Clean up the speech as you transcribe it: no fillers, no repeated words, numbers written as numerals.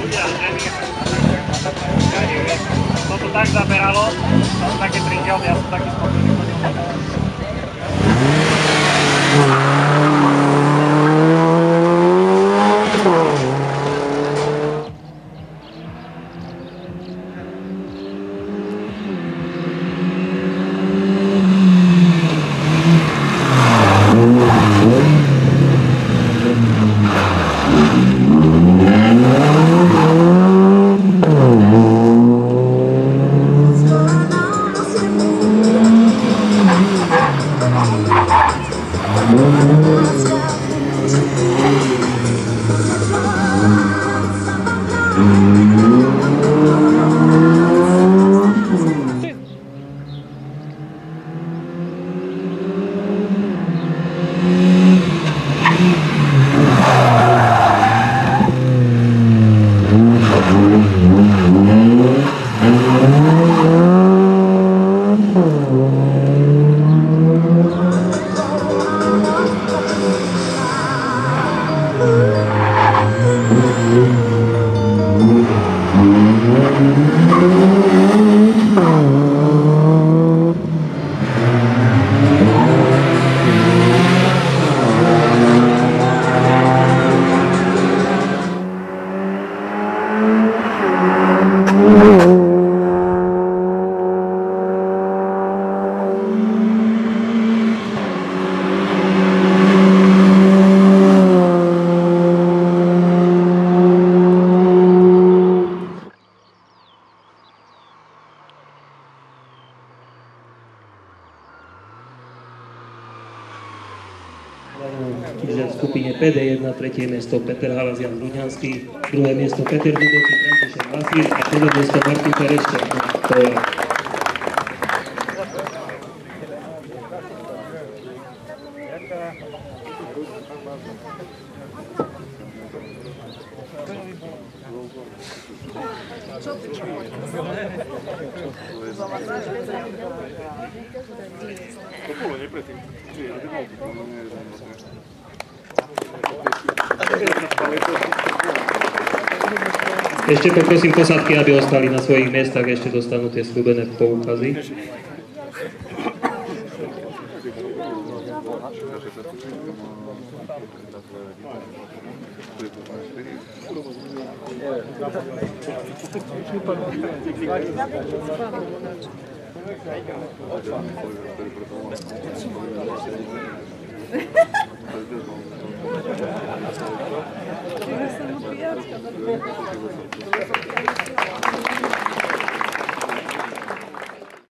To tu tak zaberalo, to sú také trinkelty, ja som taký spokojný. Čiže v skupine PD1 tretie miesto Peter Halazian Ruňanský, druhé miesto Peter Dudový, František Vasíl a prvé miesto Martin Tereščák. Ešte poprosím posádky, aby ostali na svojich miestach, ešte dostanú tie sľúbené poukazy.